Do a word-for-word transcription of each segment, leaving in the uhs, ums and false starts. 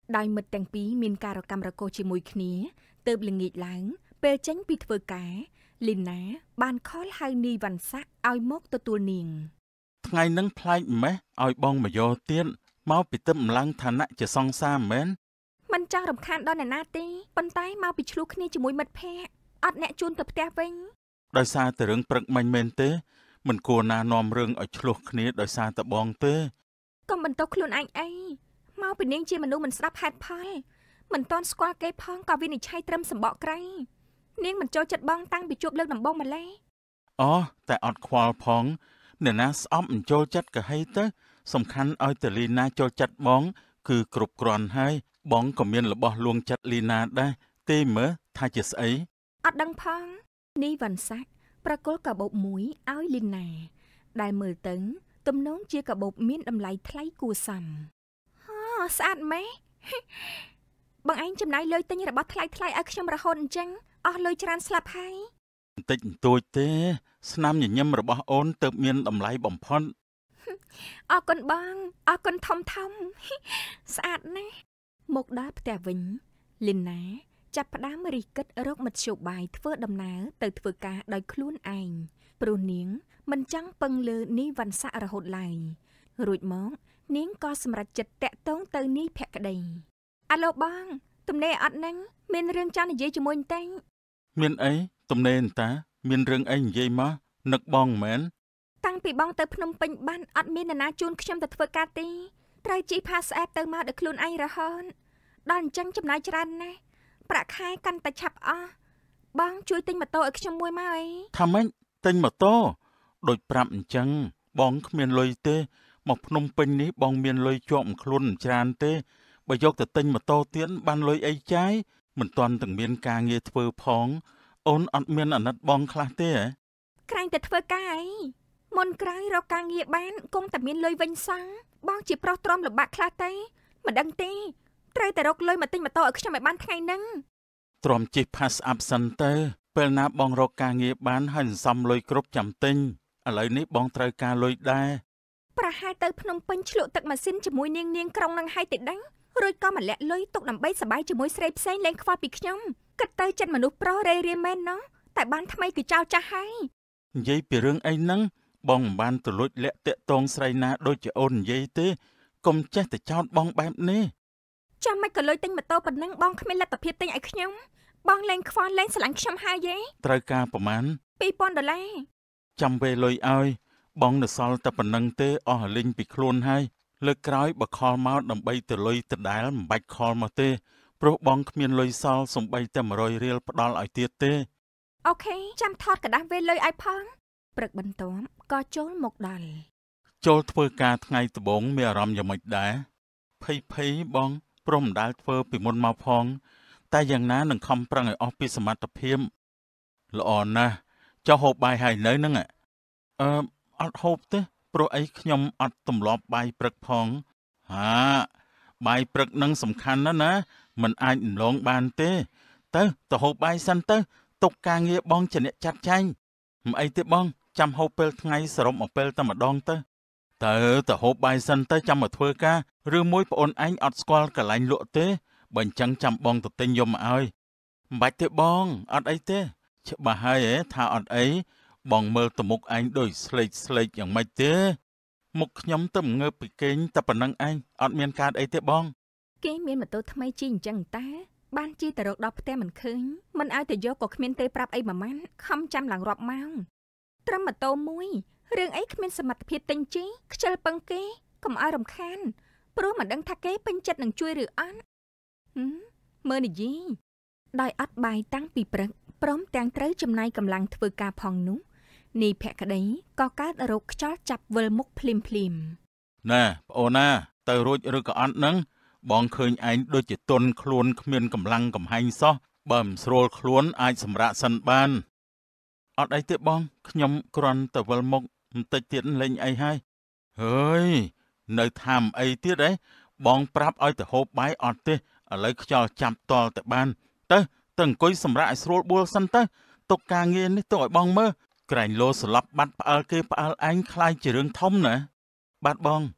ដោយមិត្តទាំងពីរមានការរកម្មរកោជាមួយគ្នាទើបល្ងាចឡើងពេលចេញពីធ្វើការលីណាបានខលហៅនីវ៉ាន់សាក់ឲ្យមកទទួលនាងថ្ងៃនឹងប្លែកម៉េះឲ្យបងមកយកទៀតមកពីទឹកម្លងឋានៈជាសង្សារមែនមិនចង់រំខានដល់អ្នកណាទេប៉ុន្តែមកពីឆ្លោះគ្នាជាមួយមិត្តភ័ក្តិអត់អ្នកជូនទៅផ្ទះវិញដោយសារតែរឿងព្រឹកមិញមែនទេមិនគួរណានាំរឿងឲ្យឆ្លោះគ្នាដោយសារតែបងទេកុំបន្ទោសខ្លួនឯងអីមកពីនាងជាមនុស្សមិនស្ដាប់ហេតុផលមិនទាន់ស្គាល់គេផងក៏វិនិច្ឆ័យត្រឹមសម្បកក្រៃនាងមិនចូលចិត្តបងតាំងពីជួបលើកដំបូងម្លេះអូតែអត់ខ្វល់ផងអ្នកណាស្អប់មិនចូលចិត្តក៏ហីទៅសំខាន់ឲ្យតលីណាចូលចិត្តបងគឺគ្រប់គ្រាន់ហើយបងក៏មានរបស់លួងចិត្តលីណាដែរទេមើលថាជាស្អីអត់ដឹងផងនេះវ៉ាន់សាក់ប្រគល់កាបូបមួយឲ្យលីណាដែលមើលទៅទំនងជាកាបូបមានតម្លៃថ្លៃគួរសមអូស្អាតម៉េះបងឯងចំណាយលុយទិញរបស់ថ្លៃថ្លៃឲ្យខ្ញុំរហូតអញ្ចឹងអស់លុយច្រើនស្លាប់ហើយបន្តិចបន្តួចទេស្នាមញញឹមរបស់អូនទើបមានតម្លៃបំផុតអរគុណបងអរគុណធំធំស្អាតណាស់មកដល់ផ្ទះវិញលីណាចាប់ផ្ដើមរិះគិតរកមធ្យោបាយធ្វើដំណើរទៅធ្វើការដោយខ្លួនឯងព្រោះនាងមិនចង់ពឹងលើនីវ៉ាន់សាក់រហូតឡើយរួចមកនាងក៏សម្រេចចិត្តតាក់ទងទៅនីភក្តីអាឡូបងទំនេរអត់ហ្នឹងមានរឿងចង់និយាយជាមួយអញ្ចឹងមានអីទំនេរតាមានរឿងអីនិយាយមកនឹកបងមែនតាំងពីបងទៅភ្នំពេញបានអត់មាននរណាជូនខ្ញុំទៅធ្វើការទេត្រូវជិះផាសអេបទៅមកដោយខ្លួនឯងរហូតដល់អញ្ចឹងចំណាយច្រើនណាស់ប្រាក់ខែកាន់តែឆាប់អស់បងជួយទិញម៉ូតូឲ្យខ្ញុំមួយមកអីថាម៉េចទិញម៉ូតូដូចប្រាប់អញ្ចឹងបងគ្មានលុយទេមកភ្នំពេញនេះបងមានលុយជាប់ខ្លួនច្រើនទេបើយកទៅទិញម៉ូតូទៀតបានលុយអីចាយមិនទាន់ទាំងមានការងារធ្វើផងអូនអត់មានអាណិតបងខ្លះទេហ៎ក្រែងតែធ្វើការអីមុនក្រោយរកការងារបានគង់តែមានលុយវិញសោះបងជាប្រុសទ្រាំលំបាកខ្លះទេមិនដឹងទេត្រូវតែរកលុយមកទិញម៉ូតូឲ្យខ្ញុំឲ្យបានថ្ងៃហ្នឹងទ្រាំជិះ pass up សិនទៅពេលណាបងរកការងារបានហើយសន្សំលុយគ្រប់ចាំទិញឥឡូវនេះបងត្រូវការលុយដែរប្រហែលទៅភ្នំពេញឆ្លក់ទឹកម៉ាស៊ីនជាមួយនាងនាងក្រុងនឹងឲ្យទៅដឹងរួចក៏មកលាក់លុយទុកដើម្បីសប្បាយជាមួយស្រីផ្សេងលែងខ្វល់ពីខ្ញុំគិតទៅចិត្តមនុស្សប្រុសរេរាមែនណោះតែបានថ្មីគឺចោលចាស់ហើយនិយាយពីរឿងអីហ្នឹងបងមិនបានទៅលួចលាក់តាក់តងស្រីណាដូចជាអូននិយាយទេកុំចេះតែចោទបងបែបនេះចាំមិនក៏លុយទិញម៉ូតូប៉ុណ្ណឹងបងគ្មានលទ្ធភាពទិញឲ្យខ្ញុំបងលែងខ្វល់លែងស្រឡាញ់ខ្ញុំហើយយេត្រូវការប្រមាណពីរពាន់ដុល្លារចាំពេលលុយឲ្យបងនៅសល់តែប៉ុណ្ណឹងទេអស់លីងពីខ្លួនហើយលើកក្រោយបើខលមកដើម្បីទៅលុយដដែលមិនបាច់ខលមកទេព្រោះបងគ្មានលុយសល់សំបីតែមួយរយរៀលផ្ដល់ឲ្យទៀតទេអូខេចាំថតกระดาษវេលុយឲ្យផងព្រឹកបន្ទាប់ក៏ចូលមកដល់ចូលធ្វើការថ្ងៃដំបូងមានអារម្មណ៍យ៉ាងម៉េចដែរភ័យភ័យបងព្រមមិនដែលធ្វើពីមុនមកផងតែយ៉ាងណានឹងខំប្រឹងឲ្យអស់ពីសមត្ថភាពល្អណាស់ចុះហូបបាយហើយនៅហ្នឹងអឺអត់ហូបទេព្រោះអីខ្ញុំអត់ទម្លាប់បាយព្រឹកផងហាបាយព្រឹកនឹងសំខាន់ណាស់ណាមិនអាចរំលងបានទេទៅទៅហូបបាយសិនទៅទុកការងារបងជាអ្នកចាត់ចែងមិនអីទេបងចាំហូបពេលថ្ងៃសរុបមកពេលតែម្ដងទៅទៅទៅហូបបាយសិនទៅចាំមកធ្វើការឬមួយប្អូនឯងអត់ស្គាល់កន្លែងលក់ទេបើអញ្ចឹងចាំបងទៅទិញយកមកឲ្យមិនបាច់ទេបងអត់អីទេច្បាស់ហើយហ៎ថាអត់អីបងមើលទៅមុខឯងដូចស្លេកស្លេកយ៉ាងម៉េចទេមុខខ្ញុំទៅងើបពីគេងតែប៉ុណ្្នឹងឯងអត់មានកើតអីទេបងគេមានម៉ូតូថ្មីជិះអញ្ចឹងតាបានជិះទៅរកដល់ផ្ទះមិនឃើញមិនឲ្យទៅយកក៏គ្មានទេប្រាប់អីមួយម៉ាន់ខំចាំឡើងរាប់ម៉ោងត្រឹមម៉ូតូមួយរឿងអីគ្មានសមត្ថភាពទិញជិះខ្ជិលពឹងគេកុំឲ្យរំខានព្រោះមិនដឹងថាគេពេញចិត្តនឹងជួយឬអត់មើលនិយាយដោយអត់បាយតាំងពីព្រឹកព្រមទាំងត្រូវចំណាយកម្លាំងធ្វើការផងនោះនីភក្តីក៏កើតរោគខ្យល់ចាប់វិលមុខភ្លាមភ្លាមណែប្អូនណាទៅរួចឬក៏អត់ហ្នឹងបងឃើញឯងដូចជាទន់ខ្លួនគ្មានកម្លាំងកំហែងសោះបើមិនស្រួលខ្លួនអាចសម្រាកសិនបានអត់អីទេបងខ្ញុំគ្រាន់តែវិលមុខបន្តិចទៀតលេងអីហើយហើយនៅថាមអីទៀតហ៎បងប្រាប់ឲ្យទៅហូបបាយអត់ទេឥឡូវខ្យល់ចាប់តល់តែបានទៅទៅអង្គុយសម្រាកឲ្យស្រួលបួលសិនទៅទុកការងារនេះទុកឲ្យបងមើលក្រែងលោស្លាប់បាត់ផ្អើលគេផ្អើលឯងខ្លាយជារឿងធំណាបាទបង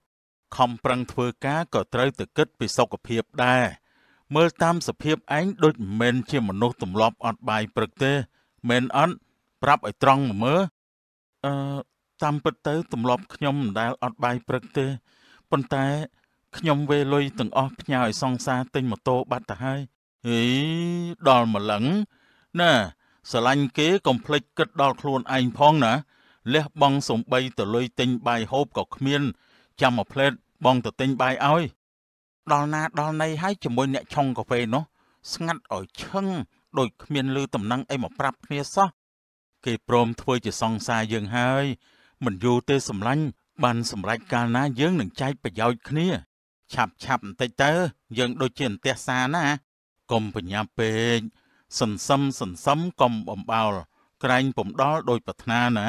ខំប្រឹងធ្វើការក៏ត្រូវតែគិតពីសុខភាពដែរមើលតាមសភាពឯងដូចមិនមែនជាមនុស្សទម្លាប់អត់បាយព្រឹកទេមែនអត់ប្រាប់ឲ្យត្រង់មកមើលអឺតាមពិតទៅទម្លាប់ខ្ញុំមិនដែលអត់បាយព្រឹកទេប៉ុន្តែខ្ញុំវេលុយទាំងអស់ផ្ញើឲ្យសង្សារទិញម៉ូតូបាត់ទៅហើយហីដល់ម្លឹងណាស្រឡាញ់គេកុំភ្លេចគិតដល់ខ្លួនឯងផងណាលះបង់សំបីទៅលុយទិញបាយហូបក៏គ្មានចាំមួយផ្លេតបងទៅទិញបាយឲ្យដល់ណាដល់ណីហើយជាមួយអ្នកឆុងកាហ្វេនោះស្ងាត់ឲ្យឈឹងដូចគ្មានលឺតំណែងអីមកប្រាប់គ្នាសោះគេព្រមធ្វើជាសង្សារយើងហើយមិនយូរទេសម្លាញ់បានសម្រេចកាលណាយើងនឹងចែកប្រយោជន៍គ្នាឆាប់ឆាប់បន្តិចទៅយើងដូចជាអន្ទះសារណាកុំបញ្ញាប់ពេកសន្សំសន្សំកុំបំបោលក្រែងពំដល់ដោយប្រាថ្នាណា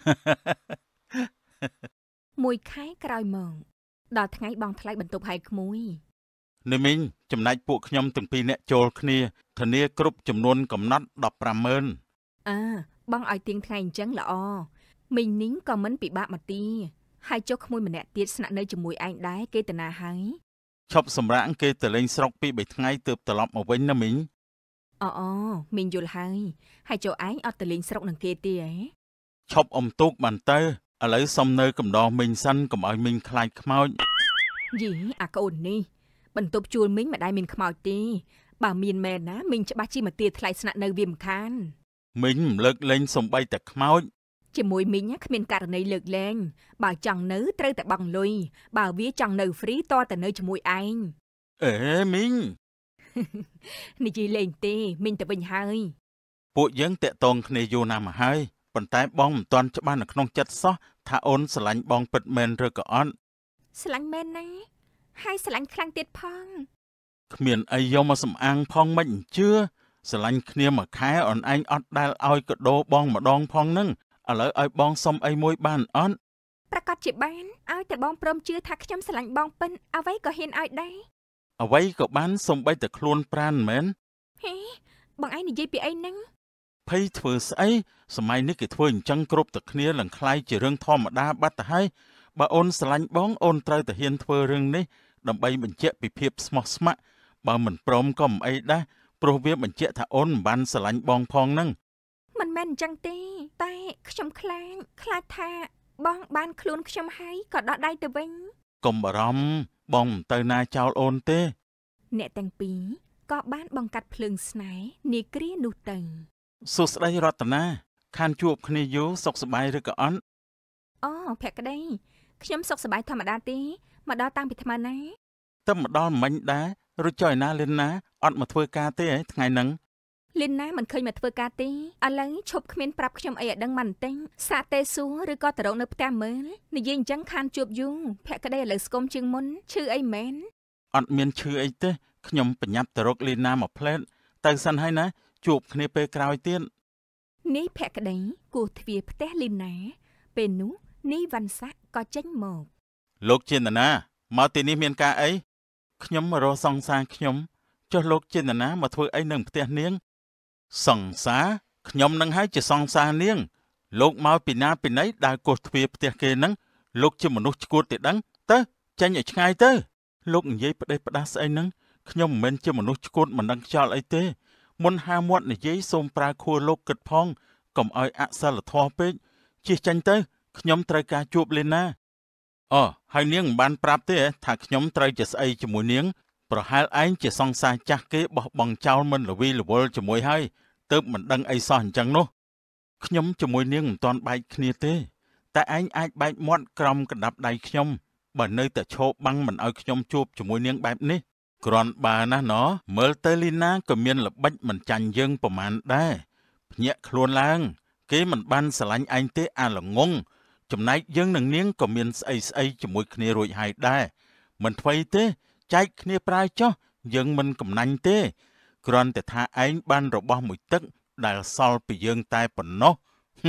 មួយខែក្រោយមកដល់ថ្ងៃបងថ្លៃបន្ទប់ហើយក្មួយនេះមីងចំណែកពួកខ្ញុំទាំងពីរនាក់ចូលគ្នាធានាគ្រប់ចំនួនកំណត់ដប់ប្រាំម៉ឺនអើបងឲ្យទៀងថ្ងៃអញ្ចឹងល្អមីងនីងក៏មិនពិបាកមកទីហើយចុះក្មួយម្នាក់ទៀតស្នាក់នៅជាមួយឯងដែរគេតាណាហើយឈប់សម្រាកគេទៅលេងស្រុកពីរបីថ្ងៃទើបត្រឡប់មកវិញណាមីងអូអូមីងយល់ហើយហើយចុះឯងអត់ទៅលេងស្រុកនឹងគេទេហ៎ឈប់អុំទូកបានទៅឥឡូវសុំនៅកំដរមីងសិនកុំឲ្យមីងខ្លាចខ្មោចយីអាកូននេះបន្ទប់ជួលមីងមិនដែលមានខ្មោចទេបើមានមែនណាមីងច្បាស់ជីមកទាថ្លៃស្នាក់នៅវាមិនខានមីងមិនលើកលែងសំបីតែខ្មោចជាមួយមីងគ្មានករណីលើកលែងបើចង់នៅត្រូវតែបង់លុយបើវាចង់នៅហ្វ្រីតតែនៅជាមួយឯងអេមីងនិយាយលេងទេមីងទៅវិញហើយពួកយើងតាក់ទងគ្នាយូរណាស់មកហើយប៉ុន្តែបងមិនទាន់ច្បាស់នៅក្នុងចិត្តសោះថាអូនស្រឡាញ់បងពិតមែនឬក៏អត់ស្រឡាញ់មែនណាហើយស្រឡាញ់ខ្លាំងទៀតផងគ្មានអីយកមកសំអាងផងមិនជឿស្រឡាញ់គ្នាមួយខែអូនឯងអត់ដែលឲ្យកដោបងម្ដងផងនឹងឥឡូវឲ្យបងសុំអីមួយបានអត់ប្រកាសជាបានឲ្យតែបងព្រមជឿថាខ្ញុំស្រឡាញ់បងពិនអ្វីក៏ហ៊ានឲ្យដែរអ្វីក៏បានសំបីតែខ្លួនប្រានមែនហេបងឯងនិយាយពីអីហ្នឹងភ័យធ្វើស្អីសម័យនេះគេធ្វើអញ្ចឹងគ្រប់តែគ្នាឡើងคล้ายជារឿងធម្មតាបាត់ទៅហើយបើអូនស្រឡាញ់បងអូនត្រូវតែហ៊ានធ្វើរឿងនេះដើម្បីបញ្ជាក់ពីភាពស្មោះស្ម័គ្របើមិនព្រមក៏មិនអីដែរព្រោះវាបញ្ជាក់ថាអូនមិនបានស្រឡាញ់បងផងហ្នឹងមិនមែនអញ្ចឹងទេតែខ្ញុំខ្លាចខ្លាចថាបងបានខ្លួនខ្ញុំហើយក៏ដកដៃទៅវិញកុំបារម្ភបងមិនទៅណាចោលអូនទេអ្នកទាំងពីរក៏បានបង្កាត់ភ្លើងស្នេហ៍នាគ្រានោះទៅសួស្ដីរតនាខានជួបគ្នាយូរសុខសប្បាយឬក៏អត់អូភក្តីខ្ញុំសុខសប្បាយធម្មតាទេមកដល់តាំងពីថ្មណាទៅមកដល់មិញដែររួចចុះឯណាលីនណាអត់មកធ្វើការទេហ៎ថ្ងៃហ្នឹងលីនណាមិនឃើញមកធ្វើការទេឥឡូវឈប់គ្មានប្រាប់ខ្ញុំអីឲ្យដឹងមិនទិញសាកទេសួរឬក៏ទៅរកនៅផ្ទះមើលនិយាយអញ្ចឹងខានជួបយូរភក្តីឥឡូវស្គមជាងមុនឈឺអីមែនអត់មានឈឺអីទេខ្ញុំប្រញាប់ទៅរកលីនណាមកផ្លែតទៅសិនហើយណាជួបគ្នាពេលក្រោយទៀតនេះភក្តីគោះទ្វារផ្ទះលីនណាពេលនោះនេះវ៉ាន់សាក់ក៏ចេញមកលោកជានណាមកទីនេះមានការអីខ្ញុំមករកសង្សារខ្ញុំចុះលោកជានណាមកធ្វើអីនៅផ្ទះនាងសង្សារខ្ញុំនឹងឲ្យជាសង្សារនាងលោកមកពីណាពីណីដើរកោះទ្វារផ្ទះគេនឹងលោកជាមនុស្សឈួតទេដឹងទៅចេញឲ្យឆ្ងាយទៅលោកនិយាយផ្ដេសផ្ដាស់ស្អីហ្នឹងខ្ញុំមិនមែនជាមនុស្សឈួតមិនដឹងខ្យល់អីទេមុនហាមាត់និយាយសូមប្រើខួរលោកគិតផងកុំឲ្យអសិលធម៌ពេកជិះចាញ់ទៅខ្ញុំត្រូវការជួបលីណាអូហើយនាងមិនបានប្រាប់ទេថាខ្ញុំត្រូវជាស្អីជាមួយនាងប្រហែលឯងជាសង្សារចាស់គេបោះបង់ចោលមិនល្វីល្វល់ជាមួយហើយទើបមិនដឹងអីសោះអញ្ចឹងនោះខ្ញុំជាមួយនាងមិនទាន់បែកគ្នាទេតែឯងអាចបែកមាត់ក្រោមកណ្ដាប់ដៃខ្ញុំបើនៅតែឈោបាំងមិនឲ្យខ្ញុំជួបជាមួយនាងបែបនេះគ្រាន់បើណាណមើលទៅលីណាក៏មានល្បិចមិនចាញ់យើងប្រមាណដែរភ្ញាក់ខ្លួនឡើងគេមិនបានស្រឡាញ់ឯងទេអាល្ងងចំណែកយើងនឹងនាងក៏មានស្អីស្អីជាមួយគ្នារួចហើយដែរមិនថ្មីទេចែកគ្នាប្រើចុះយើងមិនកំណាញ់ទេគ្រាន់តែថាឯងបានរបស់មួយទឹកដែលសល់ពីយើងតែប៉ុណ្ណោះ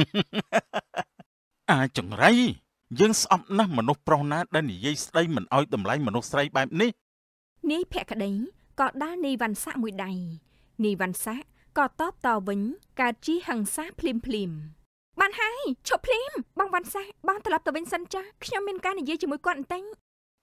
អាចង្រៃយើងស្អប់ណាស់មនុស្សប្រុសណាដែលនិយាយស្ដីមិនអោយតម្លៃមនុស្សស្រីបែបនេះនាយភក្តីក៏ដាល់នាយវ៉ាន់សាក់មួយដៃនាយវ៉ាន់សាក់ក៏តបតវិញកើតជាហឹង្សាភ្លាមភ្លាមបានហើយឈប់ភ្លាមបងវ៉ាន់សាក់បងត្រឡប់ទៅវិញសិនចាស់ខ្ញុំមានការនិយាយជាមួយគាត់បន្តិច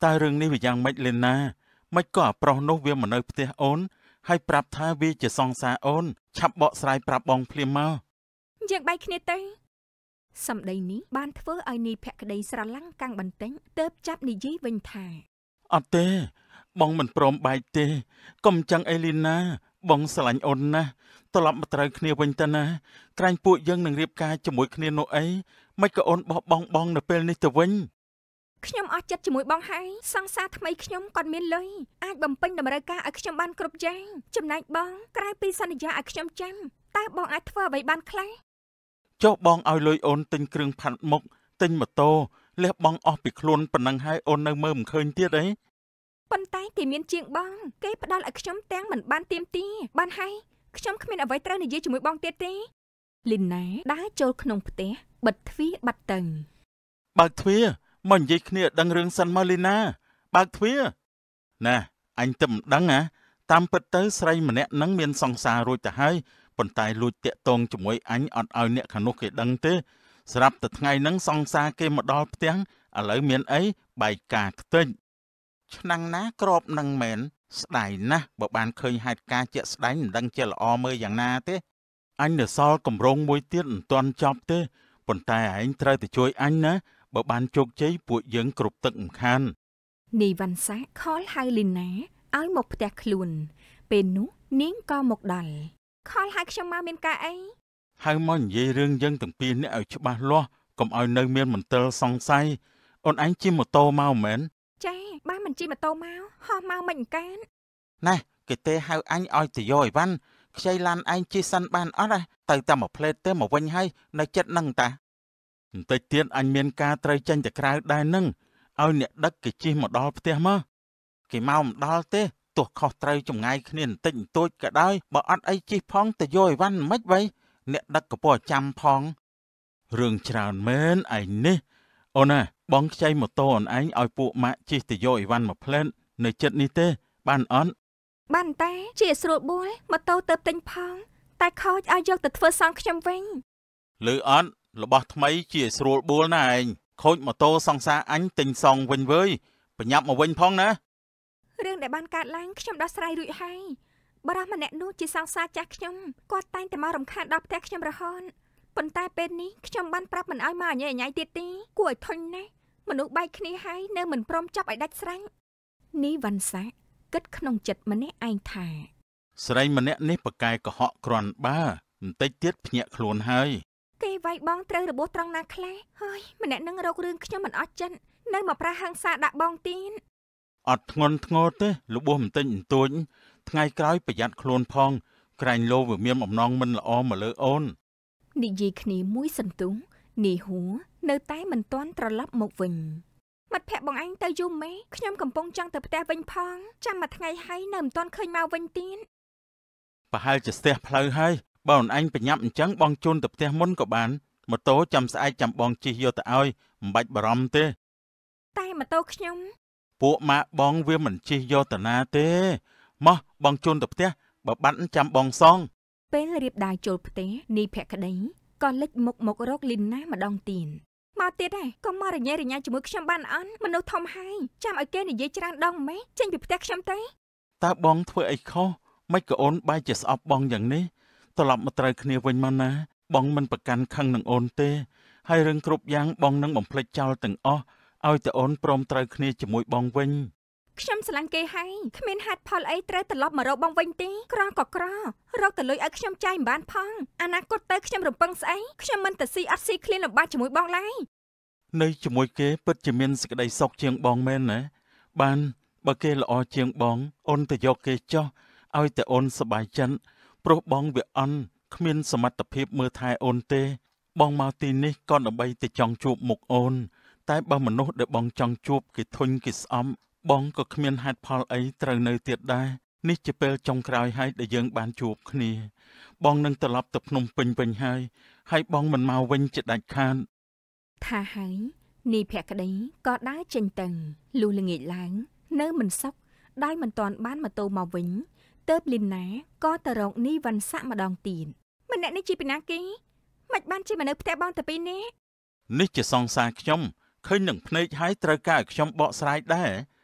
តើរឿងនេះវាយ៉ាងម៉េចលីណាមិនក៏អាប្រុសនោះវាមកនៅផ្ទះអូនហើយប្រាប់ថាវាជាសង្សារអូនឆាប់បកស្រាយប្រាប់បងភ្លាមមកយើងបែកគ្នាទៅសម្ដីនេះបានធ្វើឲ្យនីភក្តីស្រឡាំងកាំងបន្តិចទើបចាប់និយាយវិញថាអត់ទេបងមិនព្រមបែកទេកុំចឹងអេលីណាបងស្រឡាញ់អូនណាស់ត្រឡប់មកត្រូវគ្នាវិញទៅណាក្រែងពួកយើងនឹងរៀបការជាមួយគ្នានោះអីមិនក៏អូនបោះបង់បងនៅពេលនេះទៅវិញខ្ញុំអស់ចិត្តជាមួយបងហើយសង្សារថ្មីខ្ញុំគាត់មានលុយអាចបំពេញតម្រូវការឲ្យខ្ញុំបានគ្រប់យ៉ាងចំណែកបងក្រៅពីសន្យាឲ្យខ្ញុំចាំតើបងអាចធ្វើអ្វីបានខ្លះចុះបងឲ្យលុយអូនទិញគ្រឿងផាត់មុខទិញម៉ូតូលះបងអស់ពីខ្លួនប៉ុណ្ណឹងហើយអូននៅមើលមិនឃើញទៀតអីប៉ុន្តែគេមានជាងបងគេផ្ដល់ឲ្យខ្ញុំទាំងមិនបានទៀមទាបានហើយខ្ញុំគ្មានអ្វីត្រូវនិយាយជាមួយបងទៀតទេលីណាដើរចូលក្នុងផ្ទះបិទទ្វារបាត់ទៅបើកទ្វារមកនិយាយគ្នាដឹងរឿងសិនមកលីណាបើកទ្វារណាអញទៅមិនដឹងណាតាមពិតទៅស្រីម្នាក់នឹងមានសង្សាររួចទៅហើយប៉ុន្តែលួចតាក់ទងជាមួយអញអត់ឲ្យអ្នកខាងនោះគេដឹងទេស្រាប់តែថ្ងៃហ្នឹងសង្សារគេមកដល់ផ្ទះឥឡូវមានអីបែកការខ្ទេចឆ្នាំងណាក្របនឹងមែនស្ដាយណាស់បើបានឃើញហេតុការជាក់ស្ដែងមិនដឹងជាល្អមើលយ៉ាងណាទេអញនៅសល់កម្រងមួយទៀតមិនទាន់ចប់ទេប៉ុន្តែឯងត្រូវទៅជួយអញណាបើបានជោគជ័យពួកយើងគ្រប់ទឹកមិនខាននីវ៉ាន់សាខលហៅលីណាឲ្យមកផ្ទះខ្លួនពេលនោះនាងក៏មកដល់ខលហៅខ្ញុំមកមានការអីហៅមកនិយាយរឿងយើងទាំងពីរនេះឲ្យច្បាស់លាស់កុំឲ្យនៅមានមន្ទិលសង្ស័យអូនឯងជិះម៉ូតូមកមែនចាបានមិនជិះម៉ូតូមកហោះមកមិនកានណែគេទេហៅអញឲ្យទៅយកអីវ៉ាន់ខ្ចីឡានឯងជិះសិនបានអត់ទៅតែមួយផ្លេតទេមកវិញហើយនៅចិត្តនឹងតាបន្តិចទៀតអញមានការត្រូវចេញទៅក្រៅដែរនឹងឲ្យអ្នកដឹកគេជិះមកដល់ផ្ទះមកគេមកមិនដល់ទេទោះខុសត្រូវចម្ងាយគ្នាបន្តិចបន្តួចក៏ដោយបើអត់អីជិះផងទៅយកអីវ៉ាន់មិនវ៉ៃអ្នកដឹកក៏ពោះចាំផងរឿងច្រើនមែនឯនេះអូនណាបងខ្ចីម៉ូតូអូនឯងឲ្យពួកម៉ាក់ជិះទៅយកអីវ៉ាន់មួយផ្លែតនៅចិត្តនេះទេបានអត់បានតែជាស្រួលបួលម៉ូតូទៅទិញផងតែខូចឲ្យយកទៅធ្វើសងខ្ញុំវិញឬអត់របស់ថ្មីជាស្រួលបួលណាឯងខូចម៉ូតូសង្សារអញទិញសងវិញវើយប្រញាប់មកវិញផងណារឿងដែលបានកើតឡើងខ្ញុំដោះស្រាយរួចហើយបរិះម្នាក់នោះជាសង្សារចាស់ខ្ញុំគាត់តែងតែមករំខានដល់ផ្ទះខ្ញុំរហូតប៉ុន្តែពេលនេះខ្ញុំបានប្រាប់មិនឲ្យមកអញ្ញែអញ្ញៃទៀតទេគួរឲ្យធុញណាស់មនុស្សបែកគ្នាហើយនៅមិនព្រមចាប់ឲ្យដាច់ស្រេចនេះវ៉ាន់សាគិតក្នុងចិត្តម្នាក់ឯងថាស្រីម្នាក់នេះប្រកែកុហកគ្រាន់បើបន្តិចទៀតភ្ញាក់ខ្លួនហើយគេវាយបងត្រូវរបួសត្រង់ណាខ្លះហើយម្នាក់នឹងរករឿងខ្ញុំមិនអស់ចិត្តនៅមកប្រាហឹង្សាដាក់បងទៀតអត់ធ្ងន់ធ្ងរទេរបួសបន្តិចបន្តួចថ្ងៃក្រោយប្រយ័ត្នខ្លួនផងក្រែងលោវាមានបំណងមិនល្អមកលើអូននិយាយគ្នាមួយសន្ទុះនីហួរនៅតែមិនទាន់ត្រឡប់មកវិញមិត្តភក្តិបងឯងទៅយូរម៉េចខ្ញុំកំពុងចង់ទៅផ្ទះវិញផងចាំមួយថ្ងៃហើយនៅមិនទាន់ឃើញមកវិញទៀតប្រហែលជាស្ទះផ្លូវហើយបើអូនឯងប្រញាប់អញ្ចឹងបងជូនទៅផ្ទះមុនក៏បានម៉ូតូចាំស្អែកចាំបងជិះយកទៅឲ្យមិនបាច់បារម្ភទេតែម៉ូតូខ្ញុំពួកម៉ាក់បងវាមិនជិះយកទៅណាទេមកបងជូនទៅផ្ទះបើបាត់ចាំបងសងពេលរៀបដាវចូលផ្ទះនីភក្តីក៏លិចមុខមករកលីណាម្ដងទៀតមកទៀតហើយកុំមករញ៉េរញ៉ាជាមួយខ្ញុំបានអន់មនុស្សធំហើយចាំឲ្យគេនិយាយច្រើនដងម៉េចចេញពីផ្ទះខ្ញុំទៅតើបងធ្វើអីខុសមិនក៏អូនបែរជាស្អប់បងយ៉ាងនេះត្រឡប់មកត្រូវគ្នាវិញមកណាបងមិនប្រកាន់ខឹងនឹងអូនទេហើយរឿងគ្រប់យ៉ាងបងនឹងបំភ្លេចចោលទាំងអស់ឲ្យតែអូនព្រមត្រូវគ្នាជាមួយបងវិញខ្ញុំស្រឡាញ់គេហើយគ្មានហេតុផលអីត្រូវត្រឡប់មករកបងវិញទេក្រក៏ក្ររកតែលុយឲ្យខ្ញុំចាយមិនបានផងអនាគតទៅខ្ញុំរំពឹងស្អីខ្ញុំមិនទៅស៊ីអត់ស៊ីឃ្លានលំបាកជាមួយបងឡើយនៅជាមួយគេពិតជាមានសេចក្តីសុខជាងបងមែនណាបានបើគេល្អជាងបងអូនទៅយកគេចោះឲ្យតែអូនសប្បាយចិត្តព្រោះបងវាអន់គ្មានសមត្ថភាពមើលថែអូនទេបងមកទីនេះក៏ដើម្បីតែចង់ជួបមុខអូនតែបើមនុស្សដែលបងចង់ជួបគេធុញគេស្អំបងក៏គ្មានហេតុផលអីត្រូវនៅទៀតដែរនេះជាពេលចុងក្រោយហើយដែលយើងបានជួបគ្នាបងនឹងត្រឡប់ទៅភ្នំពេញវិញហើយហើយបងមិនមកវិញជាដាច់ខាតថាហើយនីភក្តីក៏ដើរចេញទៅលុះល្ងាចឡើងនៅមិនសុខដោយមិនទាន់បានម៉ូតូមកវិញទើបលីណាក៏ទៅរកនីវ៉ាន់សាក់ម្ដងទៀតម្នាក់នេះជាពីណាគេមិនបានជាមកនៅផ្ទះបងតែពីរនាក់នេះជាសង្សារខ្ញុំឃើញនឹងភ្នែកហើយត្រូវការឲ្យខ្ញុំបកស្រាយដែរ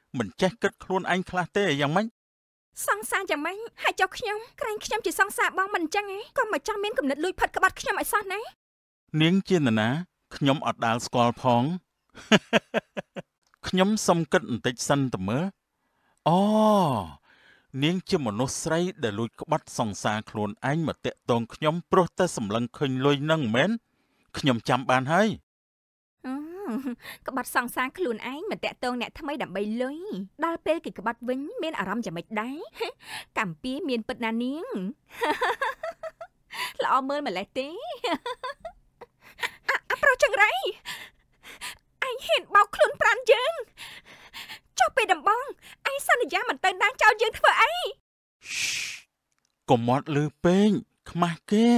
មិនចេះគិតខ្លួនឯងខ្លះទេយ៉ាងម៉េចសង្សារយ៉ាងម៉េចហើយចុះខ្ញុំក្រែងខ្ញុំជាសង្សារបងមិនអញ្ចឹងឯងក៏មិនចង់មានគំនិតលួចផិតក្បត់ខ្ញុំឲ្យសោះណានាងជានរណាខ្ញុំអត់ដាល់ស្គាល់ផងខ្ញុំសុំគិតបន្តិចសិនទៅមើលអូនាងជាមនុស្សស្រីដែលលួចក្បត់សង្សារខ្លួនឯងមកតាក់ទងខ្ញុំព្រោះតែសម្លឹងឃើញលុយនឹងមែនខ្ញុំចាំបានហើយក្បត់សង្សារខ្លួនឯងមកតាក់ទងអ្នកថ្មីដើម្បីលុយដល់ពេលគេក្បត់វិញមានអារម្មណ៍យ៉ាងម៉េចដែរកម្ពីមានពិតណានាងល្អមើលម្លេះទេអាប្រុសចង្រៃឯងហ៊ានបោកខ្លួនប្រានយើងចុះពេលដំបងឯងសន្យាមិនទៅដានចោលយើងធ្វើអីកុំមាត់លឺពេកខ្មាស់គេ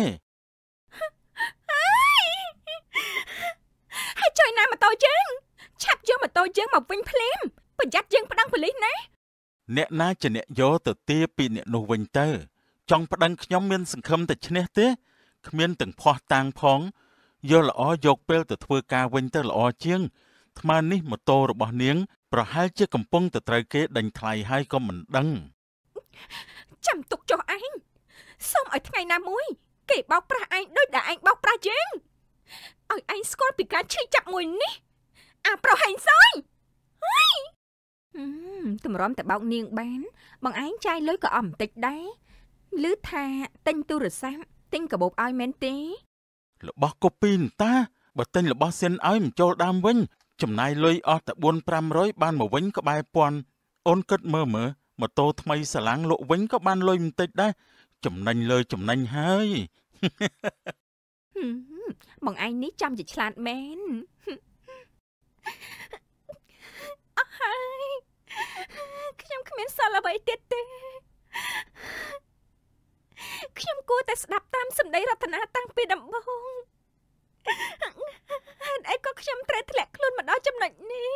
ហើយចុយណាម៉ូតូយើងឆាប់យកម៉ូតូយើងមកវិញភ្លាមប្រយ័ត្នយើងប្តឹងប៉ូលីសណាអ្នកណាជាអ្នកយកទៅទាពីអ្នកនោះវិញទៅចង់ប្តឹងខ្ញុំមានសង្ឃឹមតែឈ្នះទេគ្មានទាំងភ័ស្តុតាងផងយកល្អយកពេលទៅធ្វើការវិញទៅល្អជាងថ្មនេះម៉ូតូរបស់នាងប្រហែលជាកំពុងតែត្រូវគេដេញថ្លៃហើយក៏មិនដឹងចាំទុកចុះឯងសូមឲ្យថ្ងៃណាមួយគេបោកប្រាស់ឯងដូចដែលឯងបោកប្រាស់យើងឲ្យឯងស្គាល់ពីការឈឺចាប់មួយនេះអាប្រុសហេងសយហើយតម្រាំតែបោកនាងបានបងឯងចាយលុយក៏អស់បន្តិចដែរឮថាទិញទូរស័ព្ទទិញកាបូបឲ្យមែនទេរបស់កូពីនតាបើទិញរបស់សិនឲ្យមិនចូលដើមវិញចំណាយលុយអស់តែបួនប្រាំរយបានមកវិញក្បែរពាន់អូនគិតមើលមើលម៉ូតូថ្មីសាឡាំងលក់វិញក៏បានលុយបន្តិចដែរចំណេញលើចំណេញហើយបងឯងនេះចាំជាឆ្លាតមែនអស់ហើយខ្ញុំគ្មានសល់អ្វីទៀតទេខ្ញុំគួរតែស្ដាប់តាមសម្ដីរតនាតាំងពីដំបូងហេតុអីក៏ខ្ញុំត្រូវធ្លាក់ខ្លួនមកដល់ចំណុចនេះ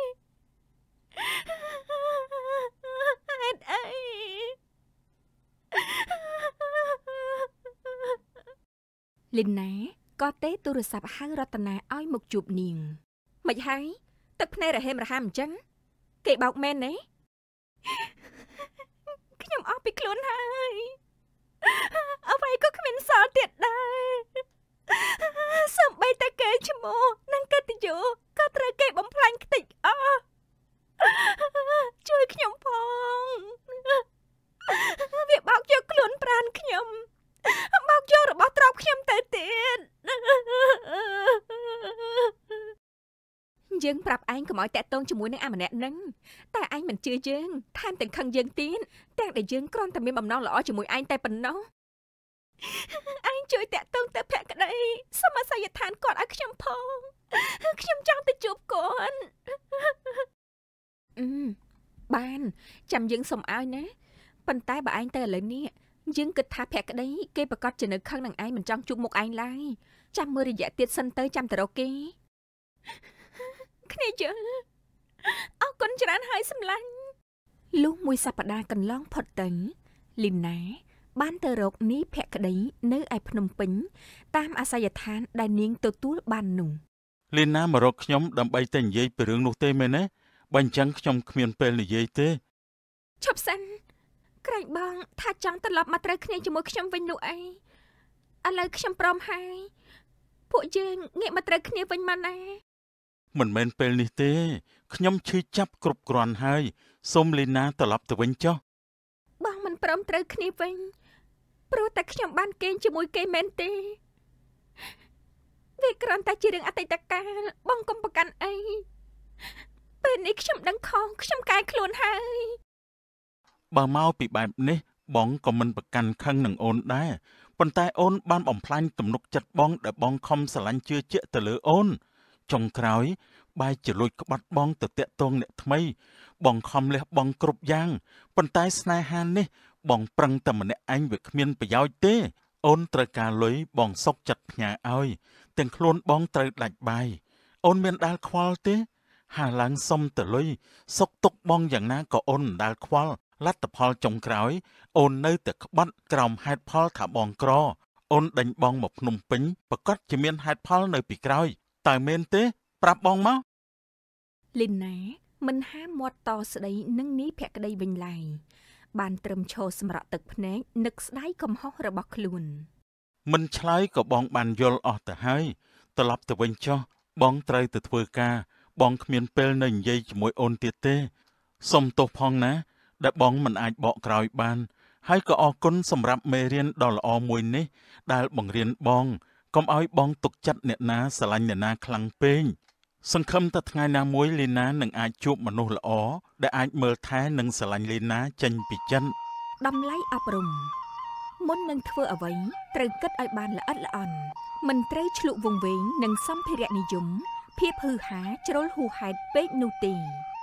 ហេតុអីលីណាក៏ទេទូរស័ព្ទហៅរតនាឲ្យមកជួបនាងមិនហើយទឹកភ្នែករហេមរហាមអញ្ចឹងគេបោកមែនទេខ្ញុំអស់ពីខ្លួនហើយអ្វីក៏គ្មានសល់ទៀតដែរសូម្បីតែគេឈ្មោះនិងកិត្តិយសក៏ត្រូវគេបំផ្លាញខ្ទេចអស់ជួយខ្ញុំផងវាបោកយកខ្លួនប្រាណខ្ញុំបោកយករបស់ទ្រព្យខ្ញុំទៅទៀតយើងប្រាប់ឯងកុំឲ្យតាក់ទងជាមួយនឹងអាម្នាក់ហ្នឹងតែឯងមិនជឿយើងថែមទាំងខឹងយើងទៀតទាំងដែលយើងគ្រាន់តែមានបំណងល្អជាមួយឯងតែប៉ុណ្ណោះឯងជួយតាក់ទងទៅភក្តីសូមអាសយដ្ឋានគាត់ឲ្យខ្ញុំផងខ្ញុំចង់ទៅជួបគាត់អឺបានចាំយើងសុំឲ្យណាប៉ុន្តែបើឯងទៅឥឡូវនេះយើងគិតថាភក្តីគេប្រកាសជានៅខឹងនឹងឯងមិនចង់ជួបមុខឯងឡើយចាំមើលរយៈទៀតសិនទៅចាំទៅរកគេគ្នាយល់អរគុណច្រើនហើយសម្លាញ់លុះមួយសប្តាហ៍កន្លងផុតទៅលីណាបានទៅរកនីភក្តីនៅឯភ្នំពេញតាមអាសយដ្ឋានដែលនាងទទួលបាននោះលីណាមករកខ្ញុំដើម្បីតែនិយាយពីរឿងនោះទេមែនទេបើអញ្ចឹងខ្ញុំគ្មានពេលនិយាយទេឈប់សិនក្រែងបងថាចង់ត្រឡប់មកត្រូវគ្នាជាមួយខ្ញុំវិញនោះអីឥឡូវខ្ញុំព្រមហើយពួកយើងងាកមកត្រូវគ្នាវិញមកណាមិនមែនពេលនេះទេខ្ញុំឈឺចាប់គ្រប់គ្រាន់ហើយសូមលីណាត្រឡប់ទៅវិញចុះបងមិនព្រមត្រូវគ្នាវិញព្រោះតែខ្ញុំបានគេងជាមួយគេមែនទេវាគ្រាន់តែជារឿងអតីតកាលបងកុំប្រកាន់អីពេលនេះខ្ញុំដឹងខុសខ្ញុំកែខ្លួនហើយបើមកពីបែបនេះបងក៏មិនប្រកាន់ខឹងនឹងអូនដែរប៉ុន្តែអូនបានបំផ្លាញទំនុកចិត្តបងដែលបងខំស្រឡាញ់ជឿជាក់ទៅលើអូនចុងក្រោយបែរជាលួចក្បត់បងទៅតាក់ទងអ្នកថ្មីបងខំលះបង់គ្រប់យ៉ាងប៉ុន្តែស្នេហានេះបងប្រឹងតែម្នាក់ឯងវាគ្មានប្រយោជន៍ទេអូនត្រូវការលុយបងសុកចិត្តផ្ញើឲ្យទាំងខ្លួនបងត្រូវដាច់បាយអូនមានដាល់ខ្វល់ទេហាឡើងសុំទៅលុយសុកទុកបងយ៉ាងណាក៏អូនមិនដាល់ខ្វល់លទ្ធផលចុងក្រោយអូននៅតែក្បត់ក្រោមហេតុផលថាបងក្រអូនដេញបងមកភ្នំពេញប្រកាសជាមានហេតុផលនៅពីក្រោយតើមែនទេប្រាប់បងមកលីណាមិនហាមមាត់តស្ដីនឹងនេះភក្តីវិញឡើយបានត្រឹមឈរសម្រក់ទឹកភ្នែកនឹកស្ដាយកំហុសរបស់ខ្លួនមិនឆ្លើយក៏បងបានយល់អស់ទៅហើយត្រឡប់ទៅវិញចុះបងត្រូវទៅធ្វើការបងគ្មានពេលនៅនិយាយជាមួយអូនទៀតទេសុំទោសផងណាដែលបងមិនអាចបកក្រោយបានហើយក៏អរគុណសម្រាប់មេរៀនដ៏ល្អមួយនេះដែលបង្រៀនបងកុំឲ្យបងទុកចិត្តអ្នកណាស្រឡាញ់អ្នកណាខ្លាំងពេកសង្ឃឹមថាថ្ងៃណាមួយលីណានឹងអាចជួបមនុស្សល្អដែលអាចមើលថែនិងស្រឡាញ់លីណាចេញពីចិត្តតម្លៃអប់រំមុននឹងធ្វើអ្វីត្រូវគិតឲ្យបានល្អិតល្អន់មិនត្រូវឆ្លុះវង្វេងនឹងសម្ភារៈនិយមភាពហឺហាជ្រុលហួសហេតុពេកនោះទេ